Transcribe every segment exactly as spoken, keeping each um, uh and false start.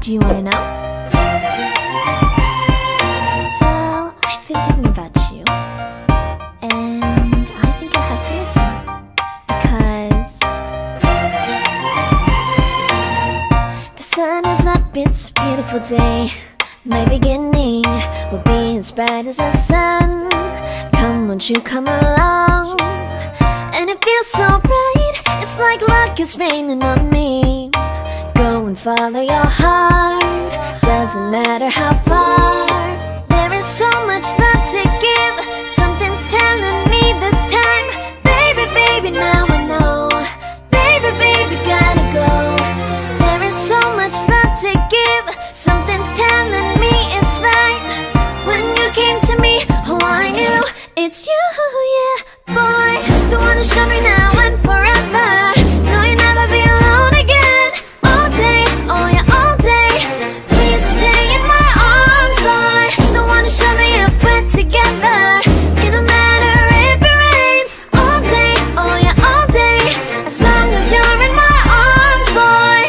Do you wanna know? Well, I've been thinking about you, and I think you'll have to listen, because the sun is up, it's a beautiful day. My beginning will be as bright as the sun. Come, won't you come along? And it feels so bright, it's like luck is raining on me. Go and follow your heart, doesn't matter how far. There is so much love to give, something's telling me this time. Baby, baby, now I know. Baby, baby, gotta go. There is so much love to give, something's telling me it's right. When you came to me, oh I knew it's you, yeah, boy. The one who showed me now and forever. No, you'll never be alone again. All day, oh yeah, all day. Please stay in my arms, boy. The one who showed me if we're together. It don't matter if it rains. All day, oh yeah, all day. As long as you're in my arms, boy.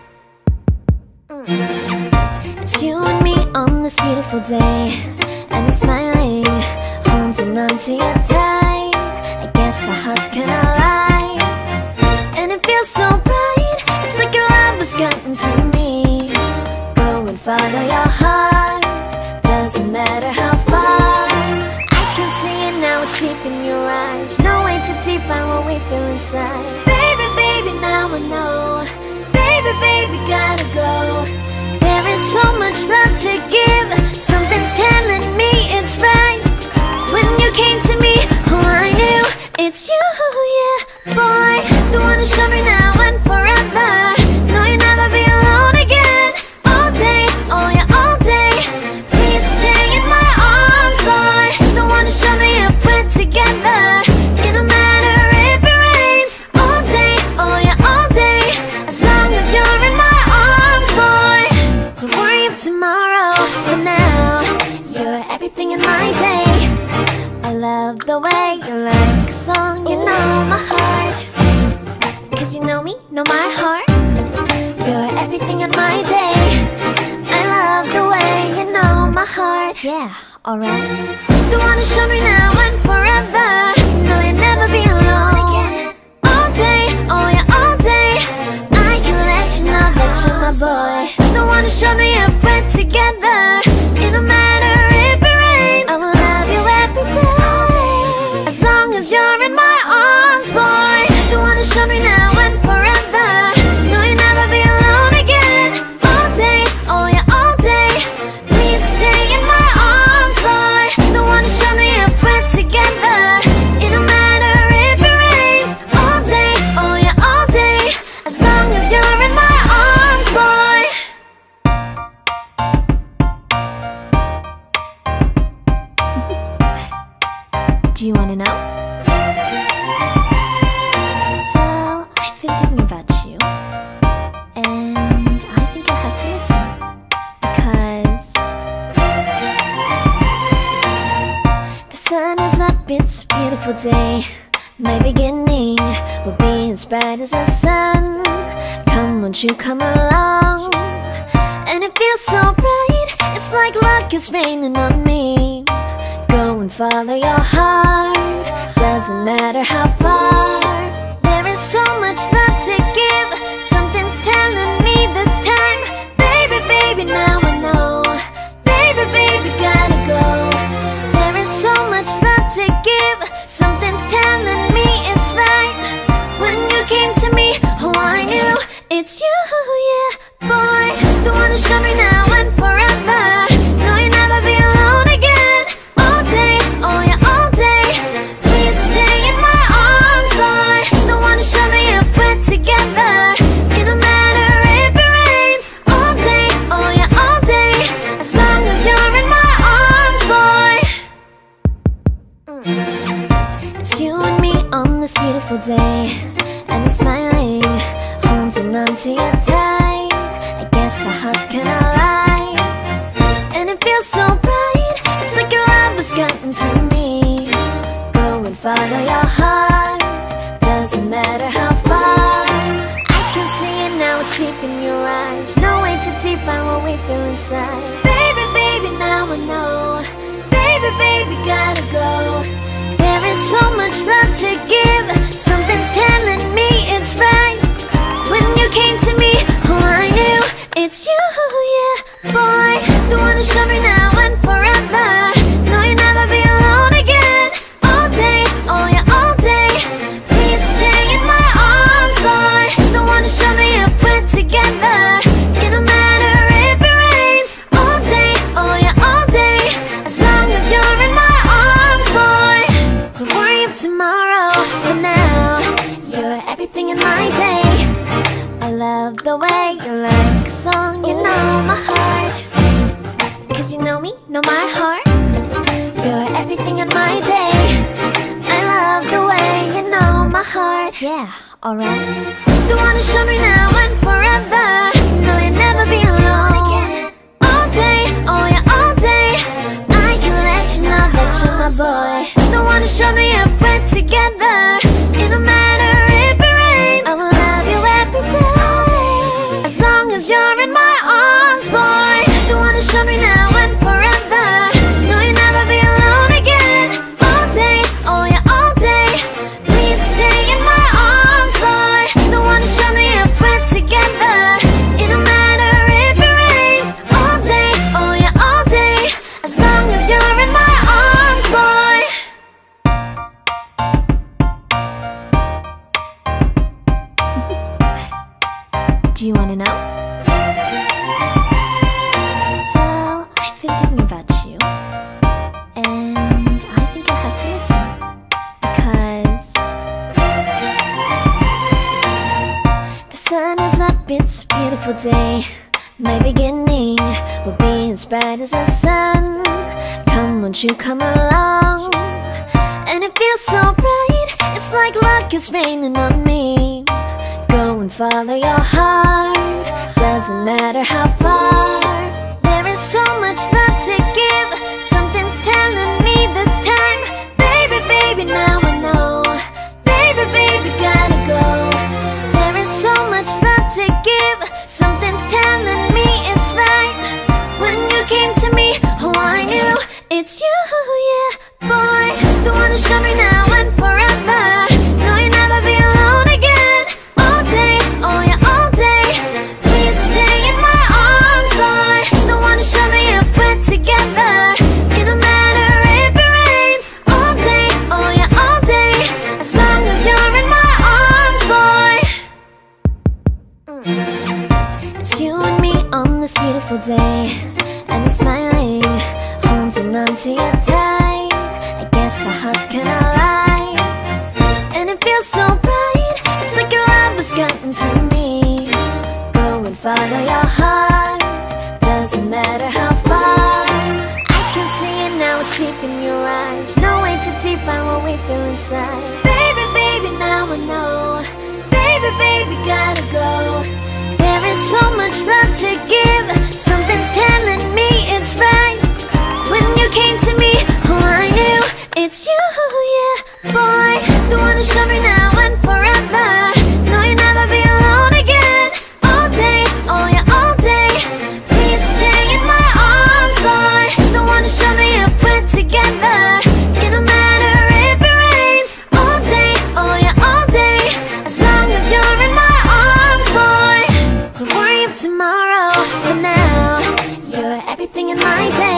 mm. It's you and me on this beautiful day, and it's smiling, holding on to you tight. I guess our hearts cannot lie, and it feels so bright. It's like your love has gotten to me. Go and follow your heart, doesn't matter how far. I can see it now, it's deep in your eyes. No way to define what we feel inside. Baby, baby, now I know. Baby, baby, gotta go. There is so much love to give, something's telling me it's right. When you came to me, oh I knew it's you, yeah, boy. The one who showed me now and forever. No, you'll never be alone again. All day, oh yeah, all day. Please stay in my arms, boy. The one who showed me if we're together. It don't matter if it rains. All day, oh yeah, all day. As long as you're in my arms, boy. Don't worry about tomorrow, for now you're everything in my day. I love the way you like a song, you know my heart. Cause you know me, know my heart. You're everything in my day. I love the way you know my heart. Yeah, alright. The one who showed me now and forever. No, you'll never be alone again. All day, oh yeah, all day. I can let you know that you're my boy. The one who showed me if we're together. It don't matter if it rains. I will love you every day. As long as you're in my arms, boy. The one who showed me now and forever. No, you'll never be alone again. All day, oh yeah, all day. Please stay in my arms, boy. The one who showed me if we're together. It don't matter if it rains. All day, oh yeah, all day. As long as you're in my arms, boy. Do you wanna know? Well, I've been thinking about you, and I think you'll have to listen, because the sun is up, it's a beautiful day. My beginning will be as bright as the sun. Come, won't you come along? And it feels so bright, it's like luck is raining on me. Go and follow your heart, doesn't matter how far. There is so much love to give, something's telling me this time. Baby, baby, now I know. Baby, baby, gotta go. There is so much love to give, something's telling me it's right. When you came to me, oh I knew it's you, yeah, boy. The one who showed me now and forever. No, you'll never be alone again. All day, oh yeah, all day. Please stay in my arms, boy. The one who showed me if we're together. It don't matter if it rains. All day, oh yeah, all day. As long as you're in my arms, boy. mm. It's you and me on this beautiful day, and it's smiling, holding on to you tight. I guess our hearts cannot lie, and it feels so bright. It's like your love has gotten to me. Go and follow your heart, doesn't matter how far. I can see it now, it's deep in your eyes. No way to define what much love to give. Something's telling me it's right. When you came to me, oh I knew it's you, yeah, boy. The one who showed me now and forever. No, you'll never be alone again. All day, oh yeah, all day. Please stay in my arms, boy. The one who showed me if we're together. It don't matter if it rains. All day, oh yeah, all day. As long as you're in my arms, boy. Don't worry of tomorrow. For now, you're everything in my day. I love the way you like a song, you know my heart. Cause you know me, know my heart. You're everything in my day. I love the way you know my heart. Yeah, alright. The one who showed me now and forever. No, you'll never be alone again. All day, oh yeah, all day. I can let you know that you're my boy. The one who showed me if we're together. It don't matter if it rains. I will love you every day. As long as you're in my arms, boy. The one who showed me now and forever. No, you'll never be alone again. All day, oh yeah, all day. Please stay in my arms, boy. The one who showed me if we're together. It don't matter if it rains. All day, oh yeah, all day. As long as you're in my arms, boy. Do you wanna know? Well, I've been thinking about you, and I think I have to listen. Because the sun is up, it's a beautiful day. My beginning will be as bright as the sun. Come, won't you come along? And it feels so bright, it's like luck is raining on me. Go and follow your heart, doesn't matter how far. There is so much love to give. Something's telling me this time. Baby, baby, now I know. Baby, baby, gotta go. There is so much love to give. Something's telling me it's right. When you came to me, oh I knew it's you, yeah, boy. The one who showed me now and forever. No, you'll never be alone again. All day, oh yeah, all day. Please stay in my arms, boy. The one who showed me if we're together. It don't matter if it rains. All day, oh yeah, all day. As long as you're in my arms, boy. Mm. It's you and me on this beautiful day. And I'm smiling, holding on to you tight. I guess our hearts can align. And it feels so bright, it's like your love has gotten to me. Go and follow your heart, doesn't matter how far. I can see it now, it's deep in your eyes. No way to define what we feel inside. Baby, baby, now I know. Baby, baby, gotta go. There is so much love to give. Something's telling me it's right. When you came to me, oh I knew it's you, yeah, boy. The one who showed me now and forever. No, you'll never be alone again. All day, oh yeah, all day. Please stay in my arms, boy. The one who showed me if we're together. It don't matter if it rains. All day, oh yeah, all day. As long as you're in my arms, boy. Don't worry of tomorrow. For now, you're everything in my day.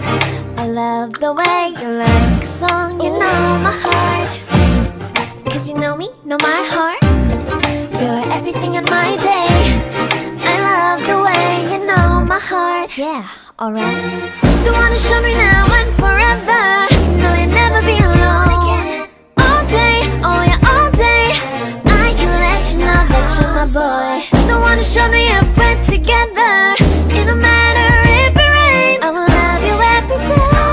I love the way you like a song, you know my heart. Cause you know me, know my heart. You're everything in my day. I love the way you know my heart. Yeah, alright. The one who showed me now and forever. No, you'll never be alone again. All day, oh yeah, all day. I can let you know that you're my boy. The one who showed me if we're together. It don't matter if it rains. I will love you every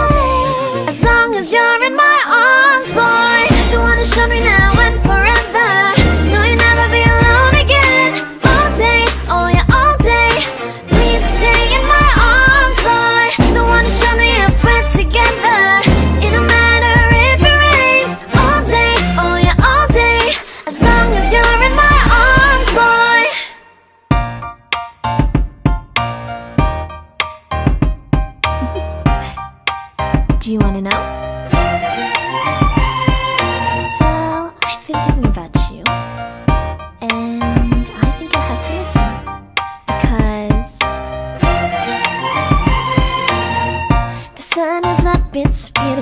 day. As long as you're in my arms, boy. The one who showed me now and forever. No, you'll never be alone again. All day, oh yeah, all day. Please stay in my arms, boy. The one who showed me if we're together. It don't matter if it rains. All day, oh yeah, all day. As long as you're in my arms, boy.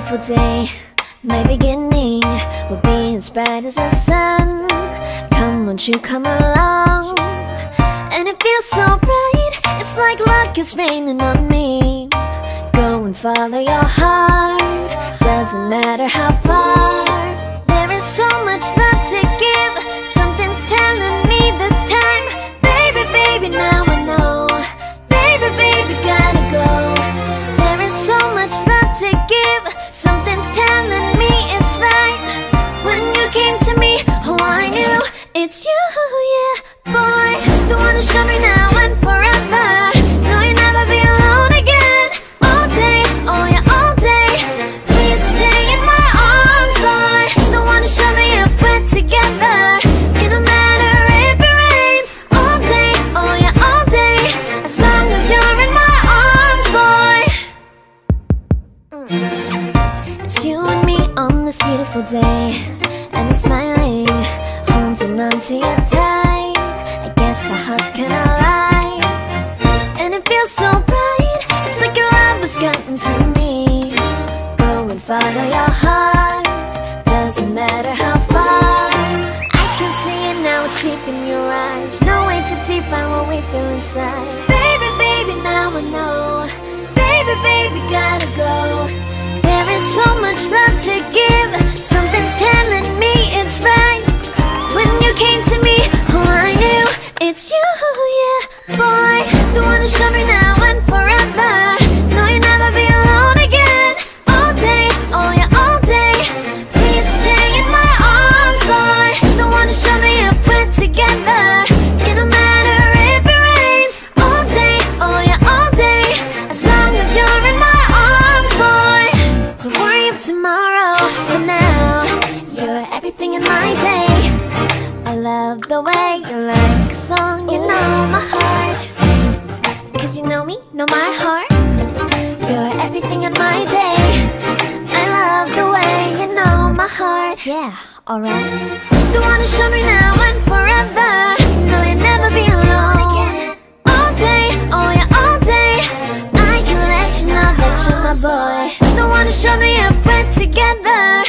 beautiful day. My beginning will be as bright as the sun. Come, won't you come along? And it feels so bright, it's like luck is raining on me. Go and follow your heart, doesn't matter how far. There is so much love to give, something's telling me this time. Baby, baby, now I know. Baby, baby, gotta go. There is so much love to give, something's telling me it's right. When you came to me, oh I knew it's you, yeah, boy. The one who showed me now and forever. No, you'll never be alone again. All day, oh yeah, all day. Please stay in my arms, boy. The one who showed me if we're together. It don't matter if it rains. All day, oh yeah, all day. As long as you're in my arms, boy. mm. It's you and me on this beautiful day, and it's smiling, holding on to you tight. I guess our hearts kinda lie, and it feels so bright, it's like your love has gotten to me. Go and follow your heart, doesn't matter how far. I can see it now, it's deep in your eyes. No way to define what we feel inside. Baby, baby, now I know. Baby, baby, gotta go. There is so much love to give, something's telling me it's right. When you came to me, oh I knew it's you, yeah, boy. The one who showed me now and forever. No, you'll never be alone again. All day, oh yeah, all day. Please stay in my arms, boy. The one who showed me if we're together. It don't matter if it rains. All day, oh yeah, all day. As long as you're in my arms, boy. Don't worry about tomorrow, for now you're everything in my day. I love the way you like a song, you know my heart. Cause you know me, know my heart. You're everything in my day. I love the way you know my heart. Yeah, alright. The one who showed me now and forever. No, you'll never be alone again. All day, oh yeah, all day. I can let you know that you're my boy. The one who showed me if we're together.